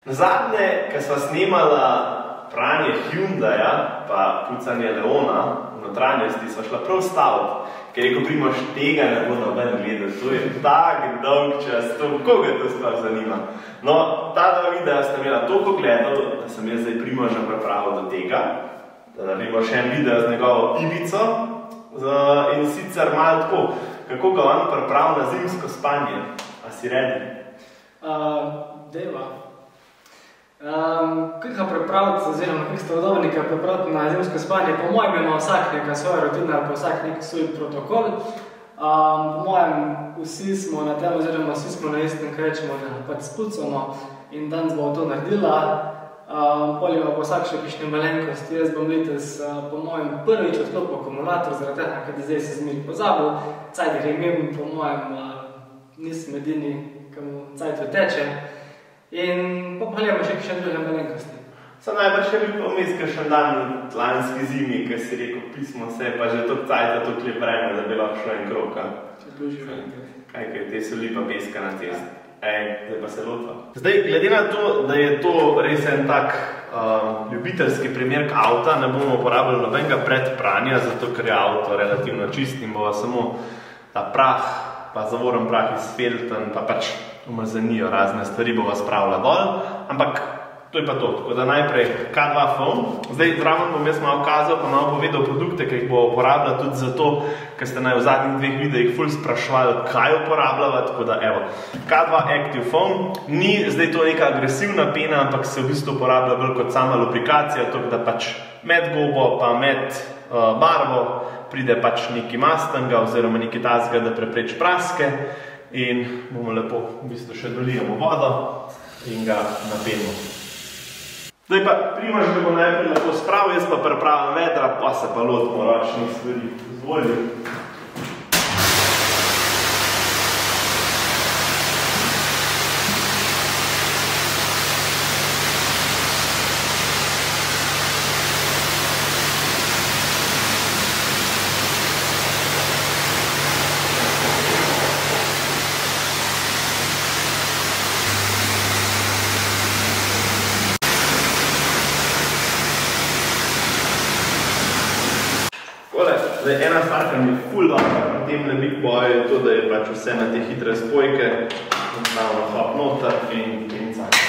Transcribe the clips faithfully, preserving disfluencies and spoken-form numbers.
Zadnje, ko sva snemala pranje Hyundaija, pa pucanje Leona v notranjosti, sva šla prav staviti, ker je, ko Primož, tega ne bo noben gledal, to je tak dolg čas, to, koga to sploh zanima. No, ta dva videa sta imela toliko gledal, da sem jaz zdaj Primoža pripravil do tega, da naredimo še en video z njegovo Ibico, in sicer malo tako, kako ga on pripravil na zimsko spanje. A si redi? Deva. Kaj ga pripraviti, oziroma kaj ste vodovnika pripraviti na zimsko spanje? Po mojem ima vsak neka svoja rutina, pa vsak nek svoj protokol. Po mojem vsi smo na tem, oziroma vsi smo na istem, kaj rečemo, pač spucamo in danes bo to naredila. Pol ima pa vsak še kakšne malenkosti. Jaz bom letos po mojem prvič odklopil akumulator, zaradi tega, ker zdaj se zmeri pozabil. Cajt gre imem, po mojem nisem edini, ki mu cajt teče. In pa pohljamo še kakšne druge malenkosti. Sam najbolj še bil pomis kakšen dan lanski zimi, ker si rekel, pismo se, pa že tok cajta, tok lep vreme, da bi lahko šlo en krog. Če služi vreme. Kaj, kaj te soli pa peska na cesti. Ej, zdaj pa se lotva. Zdaj, glede na to, da je to res en tak ljubiteljski primer avta, ne bomo uporabljali nobenega predpranja, zato ker je avto relativno čist in bova samo ta prah, pa zavoren prah iz felten, pa pač umazanijo razne stvari, bova spravila dol, ampak to je pa to. Tako da najprej K dva foam. Zdaj, zraven bom jaz malo kazal, pa malo povedal produkte, ki jih bo uporabljala tudi zato, ker ste naj v zadnjih dveh videih ful sprašvali, kaj uporabljava, tako da evo. K dva Active Foam ni zdaj to neka agresivna pena, ampak se v bistvu uporablja bolj kot sama lubrikacija, tako da pač med gobo pa med barvo pride pač nekaj mastnega oziroma nekaj tazga, da prepreči praske in bomo lepo v bistvu še dolijemo vodo in ga napijemo. Zdaj pa Primož ga bo najprej lahko spravil, jaz pa pripravim vedra, pa se pa lotimo ročnih stvari. Izvolj. Zdaj, ena stvar, ki mi je ful dobra pri temle Big Boyu, je to, da je pač vse na te hitre spojke, enostavno hop noter in cajt.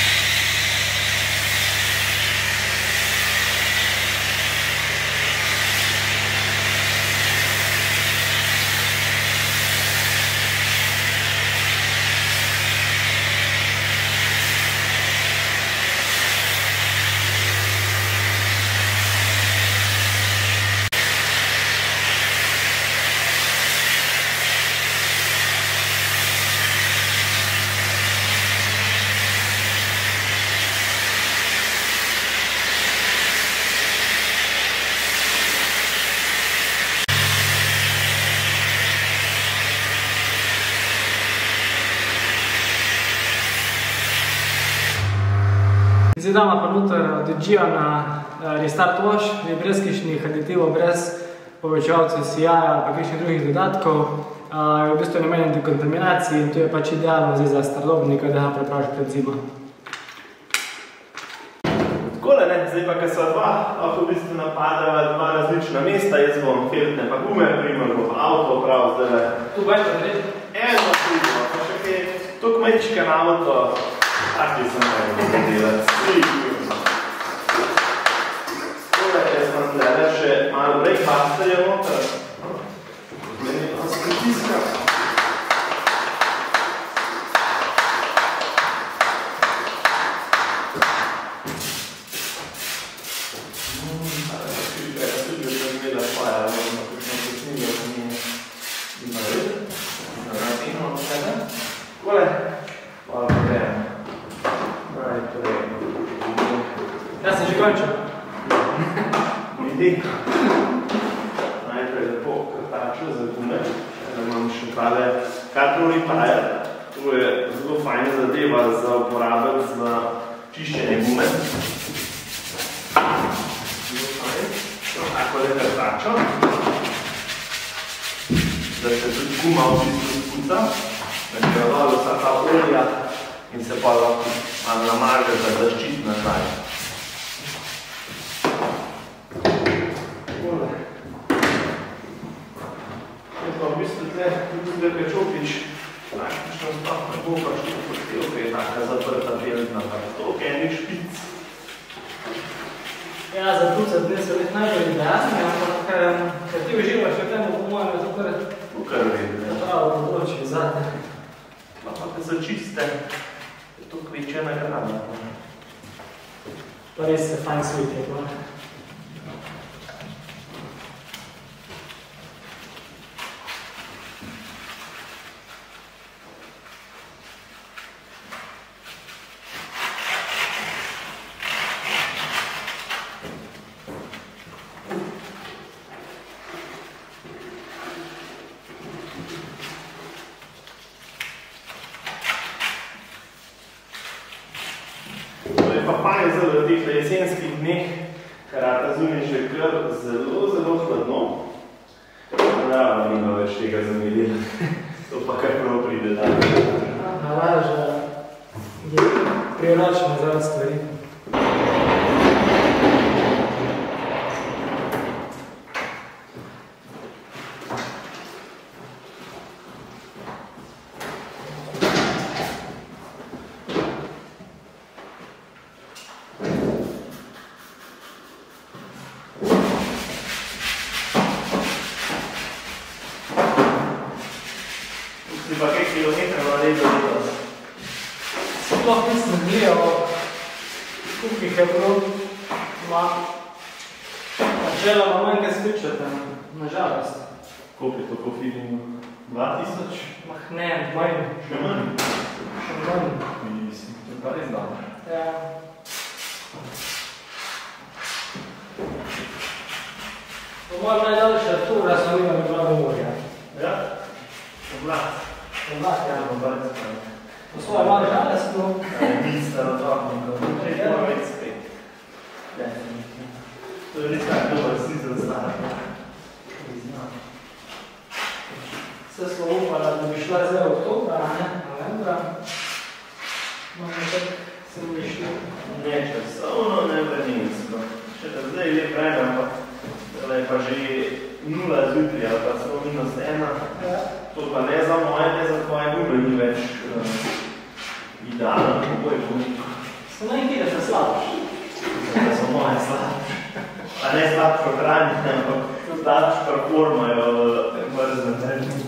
Zdaj damo pa noter od G-ja na Restart Wash, je brez kakšnih aditivov, brez povečevalcev sijaja pa kakšnih drugih dodatkov. Je v bistvu namenjen dekontaminaciji in to je pač idealno zdaj za starobnika, da ga pripraviš pred zimo. Takole, ne, zdaj pa, ker sva dva, lahko v bistvu napadava dva različna mesta, jaz bom feltne pa gume, Primož bo pa avto prav zdaj. Tu bajte narediti? Eno primo, pa še kaj, tok mečke na avto. Taki sem nekaj delati, slično. Tole, jaz vam tlele še malo brake busterja noter. Meni pa se pritiska. Ja sem že končil. Vidi. Najprej lepo krtačo za gume. Da imam še tale Cartron Repair. To je zelo fajna zadeva za uporabiti za čiščenje gume. Zelo fajn. Tako le krtačo. Da se tudi guma v bistvu spuca. Da je valo vsa ta olja in se pa lahko ali namažeš za zaščit nazaj. Pa v bistvu tle, tudi da Čopič, praktično sploh ne bo pa šlo postelka, je taka zaprta beldna, pa to enih špic. Ja, za pucat ne so biti najbolj idealni, ampak ker ti uživaš v tem, po mojem, je to kar... To kar vidi, ne? Pravo področje, zadnje. Pa pa te za čiste, je to kvečja nagrada. Pa res se fajn sveti, pa. V teh jesenskih dneh, kar rata zunaj že kar zelo, zelo hladno. Naravno nima več tega zamedila. To pa kar prav pride dan. Nalaža je priročno zaradi stvari. Pa kaj kilometrov naredil letos? Sploh nisem gledal, koliko je bilo, ima načeloma manj kaj spričati, nažalost. Koliko je to po filmu? dva tisoč? Mah ne, manj. Še manj? Še manj. Mislim, to je pa res dobro. Ja. Po mojem najdaljša tura so imeli bila do morja. Ja? Oblast. Oblast, ja. Oblast. Po svoje malo žalostno. Nista odvrtnika. Če je to več spet. To je res tak dober sizel stara. Vse smo upala, da bi šla zdaj oktobra, ne? Novembra. Možno tak se mi šli. Ne, časovno, ne vremensko. Še da zdaj je lep vreme, ampak da je pa že nula zjutraj, ali pa samo minus ena. Ja. To pa ne za moje, ne za tvoje ure ni več uh, idealno, kako je pomiko. So nekaj, da se slabiš. Da so moje slabiš. Pa ne slabiš ohraniti, ampak slabiš performajo mrzne termine.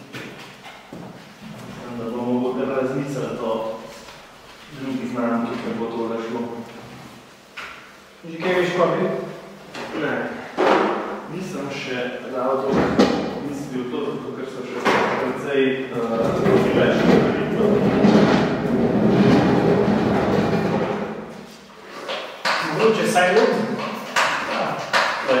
Da bomo mogli razmisliti o drugi znam, ki ne bo to šlo. Že kaj veš pa bi? Ne. Nisem še dal to, mislil to, zato ker so še precej uh, več naredno. Mogoče saj lud? Ja. Lej.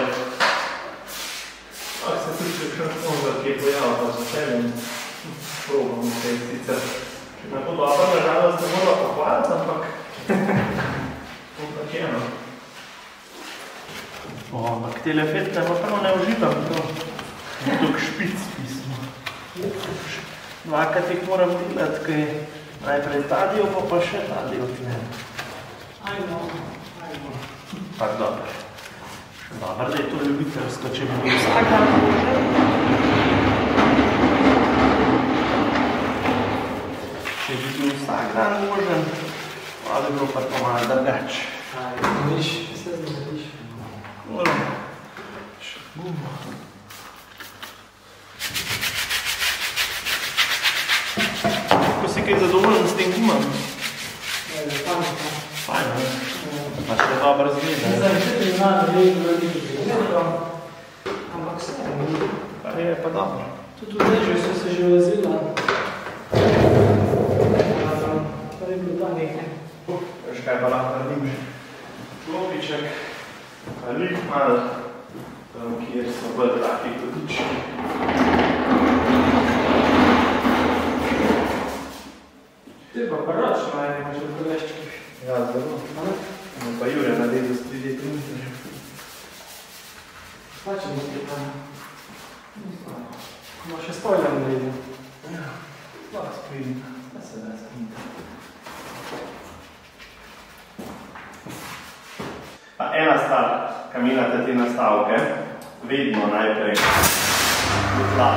Ak se tudi še krat možda kje pojavil, pa z veseljem probamo se sicer. Če ne bo dobro, nažalost se mora pohvaliti, ampak to pač eno. O, ampak tele fetke pa prav ne uživam, to je tok špic pismo. Dvakrat jih moram delati, kaj najprej ta del, pa pa še ta del tle. Ajmo, ajmo. Tak dobro. Še dobro, da je to ljubiteljsko, če bi bil vsak dan možen. Če bi bil vsak dan možen, pa bi bilo pa to malo drugač. Aj, viš, vse zmetiš. Moram. Še gumo. Kako si kaj zadovoljen s tem gumom? Ja, je pametno. Fajn, ne? Pa še dobro zgleda. Zdaj, če ti znamo, da je veliko zgleda, ampak vse je. Pa je pa dobro. Tudi v ležju so se že vazila. Pa je bilo tam nekaj. Veš kaj pa lahko naredim že? Klopiček, pa lih malo, tam kjer so bolj taki kotički. Ti pa pravično najnemo že v koleščkih. Ja, zelo. No pa Jure naredil s tri D printerjem. Pa če mi ti pa... Ima še spoiler naredil. Ja, pa sprinta. Da se da sprinta. ena stvar, kaj menjate te nastavke, vedno najprej v tla.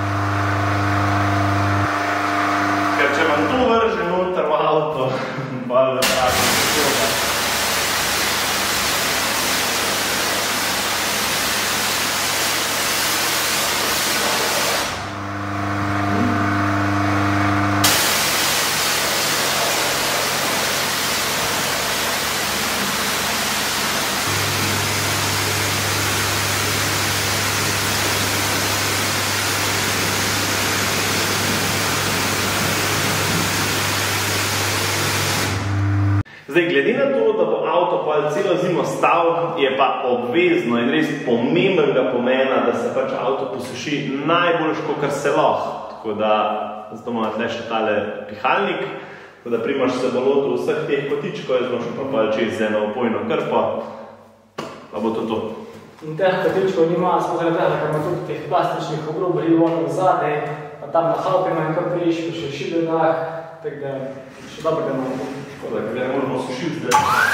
Ker če vam to vrže noter v avto, bolj da pravim toga. Zdaj, glede na to, da bo avto pa celo zimo stal, je pa obvezno in res pomembnega pomena, da se pač avto posuši najboljš, kakor se lahko. Tako da, zato imamo tle še tale pihalnik, tako da Primož se bo lotil vseh teh kotičkov, jaz bom še pa čez z eno opojno krpo, pa bo to to. In teh kotičkov nima, spozorja tega, ker ima tudi teh plastičnih obrobov rivonov zadej, pa tam na halpi ima enkrat priško, še šibenak, tako da še dobro ga imamo. Tako da, kaj moramo sušiti zdaj.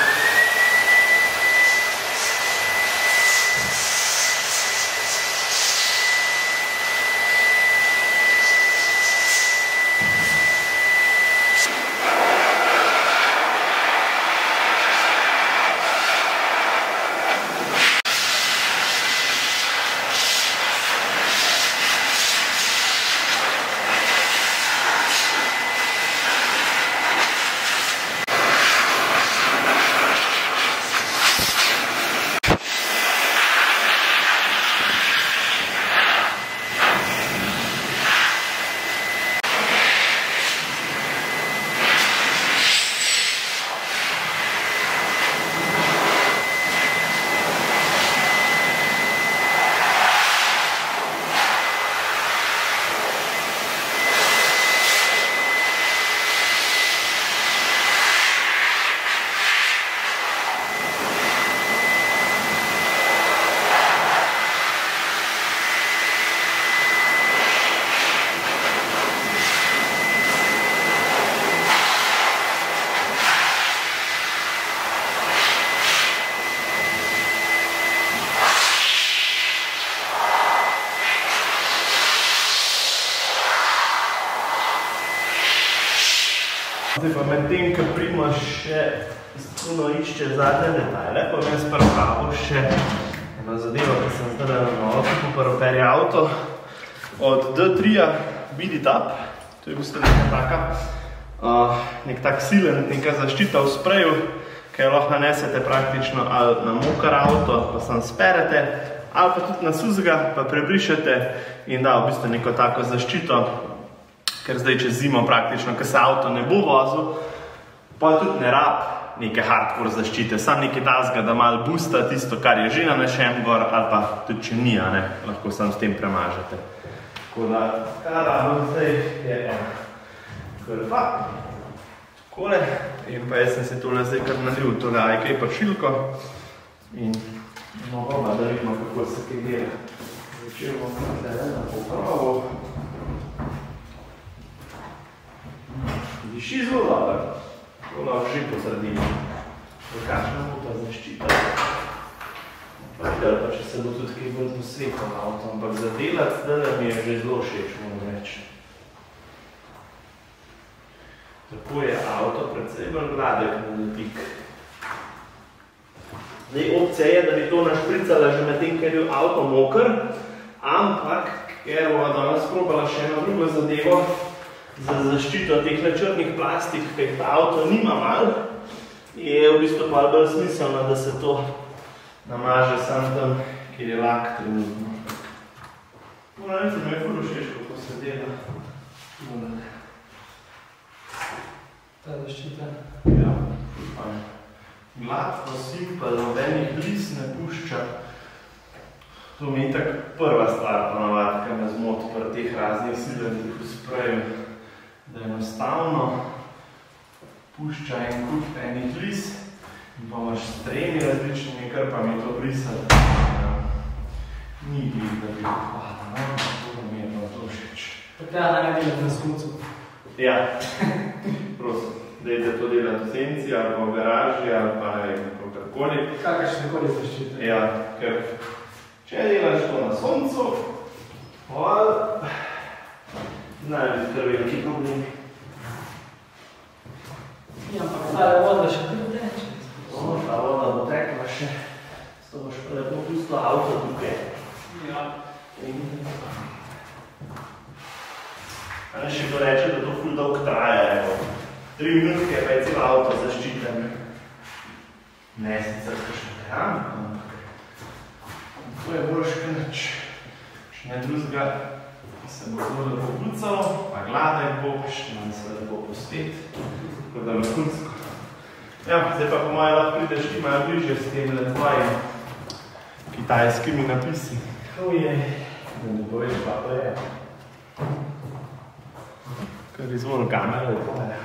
Zdaj pa med tem, ko Primož še izpuno išče zadnje detajle, pa vem spravljamo še eno zadevo, ki sem zdaj na novo poperoperi avto od D tri-ja Biditap. To je v bistvu neka taka, uh, nek tak silen, neka zaščita v spreju, ki jo lahko nanesete praktično ali na mokar avto, pa sam sperete, ali pa tudi na suzga, pa prebrišete in da v bistvu neko tako zaščito. Ker zdaj čez zimo praktično, ko se avto ne bo vozil, pa tudi ne rab neke hardcore zaščite, sam nekaj tazga, da malo boosta tisto, kar je že nanešen gor, ali pa tudi če ni, ne, lahko sam s tem premažete. Tako da, kar rabim zdaj je ena krpa, takole, in pa jaz sem se tole zdaj kar nalil, tole ajkej pršilko in no boba, da vidimo, kako se kaj dela. Začel bom tukaj na popravo. Diši zelo dobro, to lahko že potrdimo. Kakšna bo ta zaščita? Pa videli pa, če se bo tudi kaj bolj posvetil na avto, ampak za delati zdaj mi je že zelo všeč, moram reči. Tako je avto precej bolj gladek na dotik. Zdaj, opcija je, da bi to našpricala že med tem, ker je bil avto moker, ampak, ker bova danes probala še eno drugo zadevo, za zaščito teh črnih plastik, ki ta avto nima mal, je v bistvu pa bolj smiselno, da se to namaže sam tam, kjer je lak trenutno. Moram reči, da mi je ful všeč, kako se dela. Ta zaščita. Ja, gladko, simpel, nobenih lis ne pušča. To mi je tak prva stvar ponavadi, kar me zmoti pri teh raznih silenih v spreju. Da enostavno pušča en kup enih lis in pa imaš s tremi različnimi krpami to brisati. Ni glih, da bi hvala, no, to mi je bilo to všeč. Pa treba da ne delati na smucu. Ja, prosim, dajte to delati v senci ali pa v garaži ali pa ne vem, kako kakorkoli. Kakršne koli zaščite. Ja, ker če delaš to na soncu, pol, naj biti kar veliki problemi. Ja, ampak ta voda še tudi teče. No, ta voda bo tekla še. S to boš pa lepo pustila avto tukaj. Ja. Ali še kdo reče, da to ful dolg traja, evo. Tri minutke pa je cel avto zaščiten. Ne, sicer kakšen keramik, ampak to je boljš nič. Še ne drugega se bo zelo lepo pucalo, pa gladek bo, še nam se lepo posvet. Tako da vrhunsko. Ja, zdaj pa po moje lahko prideš ti malo bližje s temi tvojimi kitajskimi napisi. Ujej. Da ne boješ, pa to je. Kar izvol kamera je tvoja.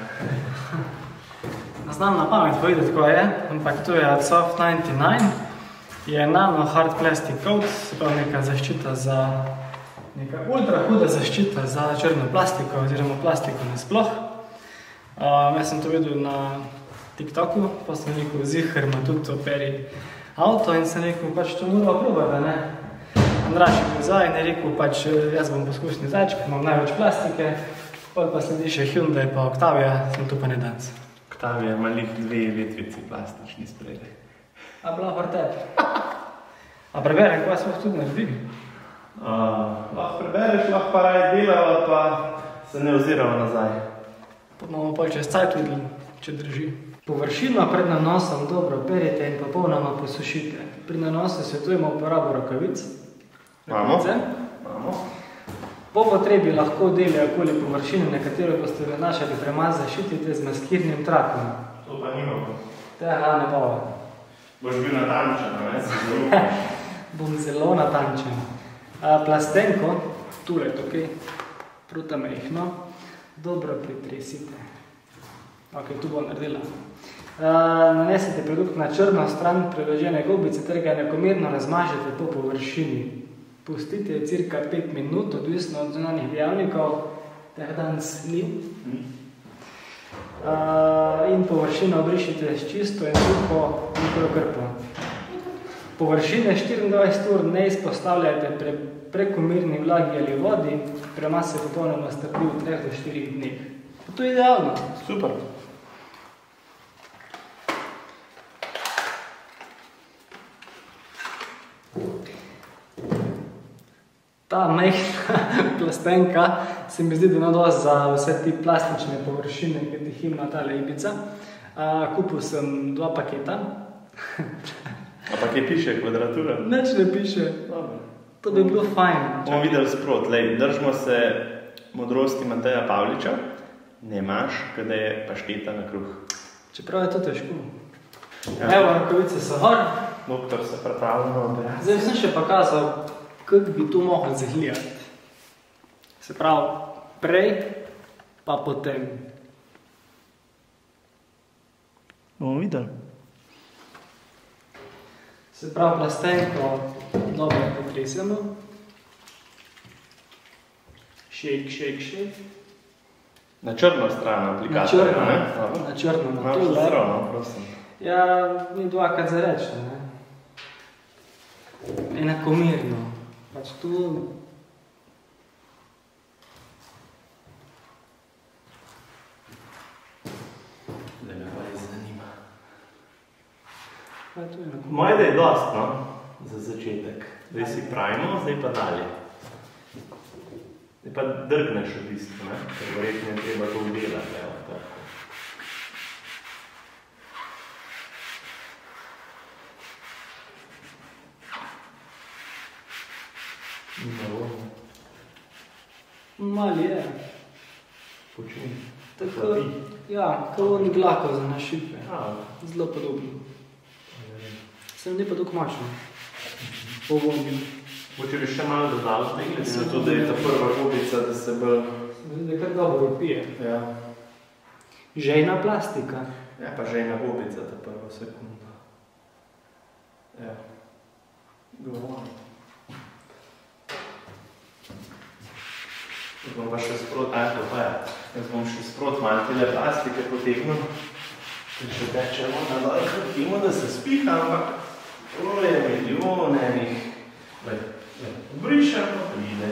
Ne znam na pamet povedati, ko je, ampak to je Soft devetdeset devet. Je nano hard plastic coat, se pravi neka zaščita za, neka ultra huda zaščita za črno plastiko oziroma plastiko nasploh. Um, jaz sem to videl na TikToku, pa sem rekel, ziher ima tudi operi avto in sem rekel, pač to moramo probati, ne? Andraž je bil zdaj in je rekel, pač jaz bom poskusni zajček, imam največ plastike, pol pa sledi še Hyundai pa Octavia, sem tu pa ne danes. Octavia ima lih dve letvici plastični spredaj. A bila vrtep. A preberem, kaj smo tudi naredili? Uh, lahko prebereš, lahko pa raj delala, pa se ne ozirala nazaj. Pa bomo pa čez cajt videli, če drži. Površino pred nanosom dobro perite in popolnoma posušite. Pri nanosu svetujemo uporabo rokavic. Imamo. Imamo. Po potrebi lahko deli okoli površine, na katero boste nanašali premaz, zaščitite z maskirnim trakom. To pa nimamo. Tega ne bo. Boš bil natančen, ne? Si zelo. Bom zelo natančen. A, plastenko, tule tukaj, pruta mehno, dobro pritresite. Ok, tu bom naredila. A, nanesite produkt na črno stran preložene gobice ter ga enakomerno razmažete po površini. Pustite cirka pet minut, odvisno od zunanjih dejavnikov, teh danes ni. Uh, in površino obrišite s čisto in suho mikrokrpo. Površine štiriindvajset ur ne izpostavljajte pre, prekomerni vlagi ali vodi, premaz se popolnoma strpi v treh do štirih dneh. To je idealno. Super. Ta mehna plastenka se mi zdi, da je dosti za vse ti plastične površine, ki jih ima tale Ibiza. Uh, kupil sem dva paketa. Ampak je piše kvadratura? Nič ne piše. Dobre. To bi bilo fajn. Bomo videli sprot. Lej, držimo se modrosti Mateja Pavliča. Ne imaš, kada je pašteta na kruh. Čeprav je to težko. Ja. Evo, rokavice so gor. Doktor se pripravlja na operacijo. Zdaj sem še pokazal, kako bi to mogli zahljati. Se pravi, prej pa potem. Bomo videli. Se pravi, plastenko dobro potresemo. Shake, shake, shake. Na črno stran aplikatorja, na črno, ne? Na črno, na to. to. Na črno, prosim. Ja, ni dvakrat za reči, ne? Enakomerno. Pač tu... Da me pa res zanima. Pa tu je enakomerno. Moje da je dost, no? Za začetek. Zdaj si pravimo, zdaj pa dalje. Zdaj pa drgneš v bistvu, ne? Ker verjetno je treba to udelati, evo, tako. Mali je. Počini. Tako, ja, kao ni glako za našipe. Zelo podobno. Se ni pa tako močno. Povomim. Če bi še malo dodal tega, glede na to, da je ta prva gobica, da se bolj... Da je kar dobro pije. Ja. Žejna plastika. Ja, pa žejna gobica, ta prva sekunda. Ja. Govorim. Jaz bom pa še sprot, aj to pa je, jaz bom še sprot malo tele plastike potegnil, Še tečemo na dol, hrtimo, da se spiha, ampak to je milijon enih. Obrišem, pa pride.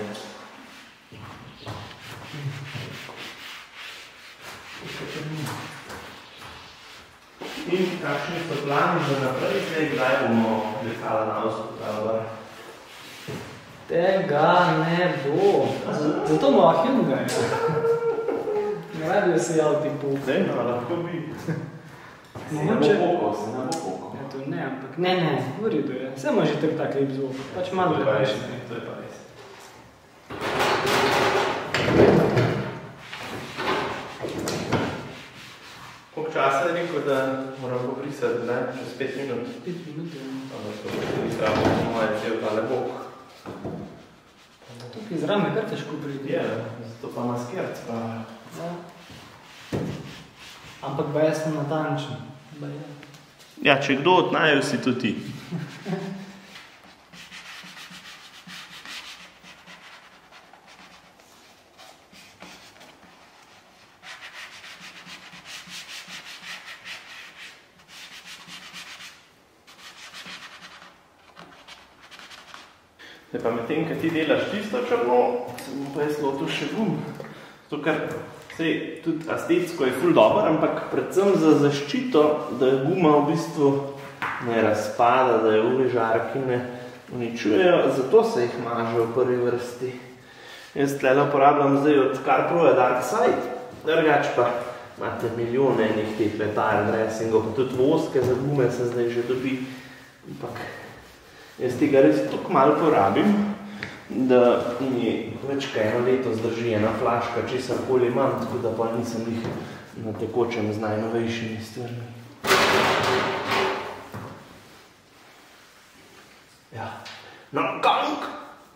In kakšni so plani za naprej, zdaj kdaj bomo lekala na avto. Tega ne bo. Zato ima Hyundai. Ne rabijo se javiti po... Zdaj, no, lahko bi. Se ne bo pokal, se ne bo pokal. Ne, ampak ne, ne, v redu je. Vse ima že tak tak lep zvok. Pač malo lepašne. To je pa res. Koliko časa je rekel, da moram pobrisati, ne? Čez pet minut? Pet minut, ja. Ampak to pošteni stramo, moje cel tale bok. Tukaj zrame kar težko pridi. Je, zato pa maskerc pa... Ja. Ampak ba jaz sem natančen. Ba je. Ja, če kdo od naju si to ti. Zdaj pa med tem, kad ti delaš tisto črno, se bom pa jaz lotil še gum. Zato, ker sej, tudi estetsko je ful dober, ampak predvsem za zaščito, da je guma v bistvu ne razpada, da je ove žarki ne uničujejo, zato se jih maže v prvi vrsti. Jaz tlele uporabljam zdaj od CarProja Dark Side, drugač pa imate milijone enih teh letal, dressingov, pa tudi voske za gume se zdaj že dobi, ampak jaz tega res toliko malo porabim, da mi več kaj eno leto zdrži ena flaška, česar koli imam, tako da pa nisem jih na tekočem z najnovejšimi stvarmi. Ja. No, gank!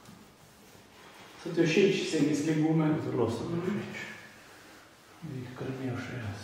So ti všeč segijske gume? Zelo so mi všeč. Bi jih kar imel še jaz.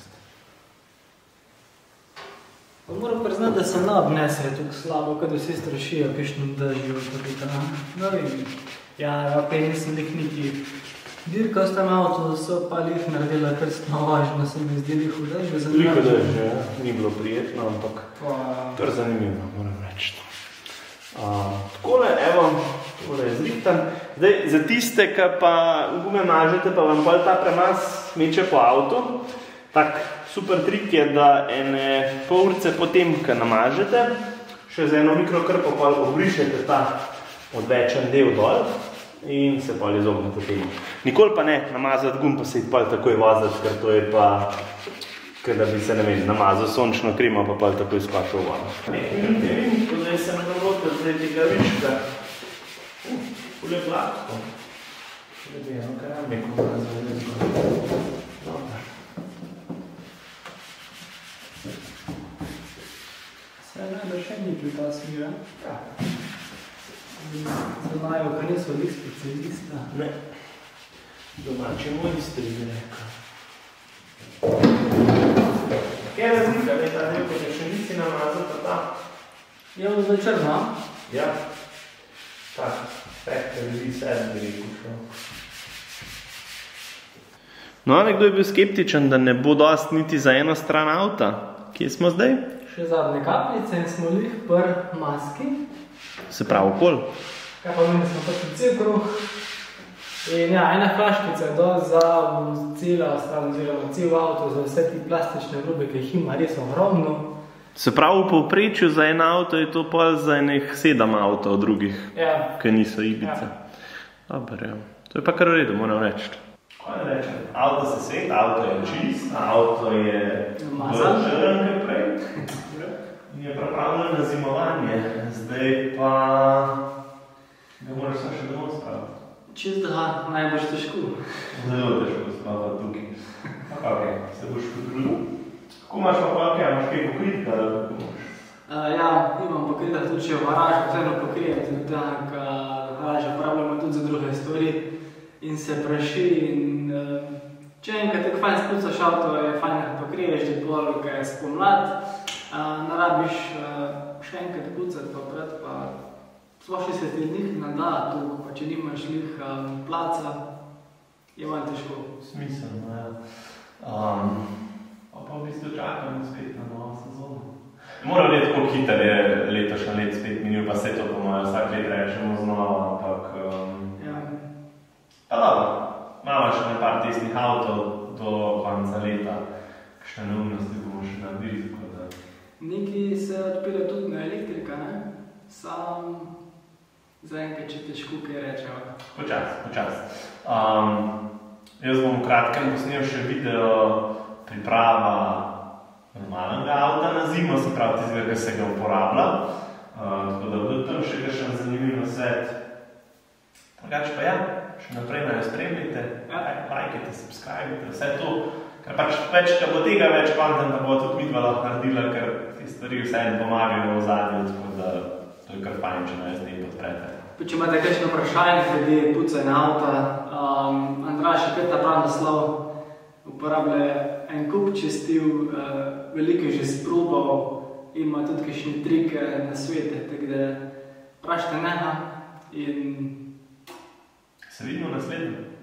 Pa moram priznati, da se ne obnese tako slabo, kad vsi strašijo, kakšno držijo, tako da, no vem. Ja, opet nisem lih neki dirkal s tem avto, so pa lih naredila krstno važno, se mi zdi lih v držbi. Liko drži, ja. Ni bilo prijetno, ampak kar zanimivo, moram reči. Uh, takole, evo, tole je zrihtan. Zdaj, za tiste, ki pa gume mažete, pa vam pol ta premaz meče po avtu, tak super trik je, da ene pol urce potem, ko namažete, še z eno mikrokrpo pol obrišete ta odvečen del dol in se pol izognete temu. Nikoli pa ne namazati gum, pa se jih pol takoj vozati, ker to je pa, ker da bi se, ne vem, namazal sončno kremo, pa pol takoj skočil v vodo. Ne, ne vem, zdaj sem pravotel zdaj tega viška. Ful je gladko. Ful je bi eno keramiko razvedel. Dobar. Se najbolj še nekaj ta smira? Ja. Znajo, kar niso lih specialista. Ne. Domači mojstri bi rekel. Kje je razlika, ne ta del, ko te še nisi namazal, pa ta? Je v zdaj črna? Ja. Tak, spekter ljudi sedem bi rekel šel. No, nekdo je bil skeptičen, da ne bo dost niti za eno stran avta. Kje smo zdaj? Še zadnje kapljice in smo lih pr maski. Se pravi, okol. Kaj pa meni smo pač v cipru. In ja, ena flaškica je do za cela stran, oziroma cel avto, za vse ti plastične robe, ki jih ima res ogromno. Se pravi, v povprečju za en avto je to pol za enih sedem avtov drugih, ja. Ki niso Ibice. Ja. Dobar, ja. To je pa kar v redu, moram reči. Kaj rečem? Avto se svet, avto je čist, avto je bolj črn, kaj prej. In je pripravljen na zimovanje. Zdaj pa ga moraš se še domov spraviti. Čist da, najbolj težko. Zelo težko spraviti tukaj. Ok, se boš potrudil. Kako imaš pa polke, imaš kaj pokritka, da kako imaš? Uh, ja, imam pokritka tudi če v garažu, vseeno pokrijeti, tak garaža uporabljamo tudi za druge stvari in se praši in uh, če enkrat tako fajn spucaš avto, je fajn, da pokriješ, da pol, kaj je spomlad, uh, narabiš uh, še enkrat pucati, pa pred pa sploh še se ti njih nada, tukaj, pa če nimaš njih um, placa, je malo težko. Smiselno, ja. Um, Pa pa v bistvu čakamo spet na novo sezono. Moram reči, koliko hiter je letošnje let spet minil, pa se to po mojem vsak let rečemo znova, ampak... Um, ja. Pa dobro, imamo še nekaj testnih avtov do konca leta, kakšne neumnosti bomo še naredili, tako da... Neki se odpira tudi na elektrika, ne? Sam zaenkrat, če težko kaj rečejo. Počas, počas. Um, jaz bom v kratkem posnel še video priprava normalnega avta na zimo, se pravi tistega, ki se ga uporablja. Uh, tako da bo tam še kakšen zanimiv nasvet. Drugače pa ja, še naprej naj spremljite, ja. Lajkajte, subscribite, vse to. Ker pač več, ko bo tega več kontenta, bo tudi midva lahko naredila, ker te stvari vseeno pomagajo v zadnju, tako da to je kar fajn, če nas ne podprete. Če imate kakšno vprašanje glede pucanja avta, um, Andraž je pet ta naslov, uporablja en kup čistil, uh, veliko je že sprobal, ima tudi kakšne trike na svete, tako da vprašajte neha in... Se vidimo naslednjo.